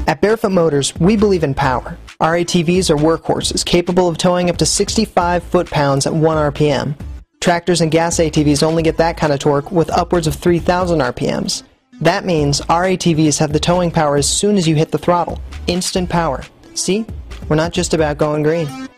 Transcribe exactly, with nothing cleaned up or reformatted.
At Barefoot Motors, we believe in power. Our A T Vs are workhorses capable of towing up to sixty-five foot-pounds at one R P M. Tractors and gas A T Vs only get that kind of torque with upwards of three thousand R P Ms. That means our A T Vs have the towing power as soon as you hit the throttle. Instant power. See? We're not just about going green.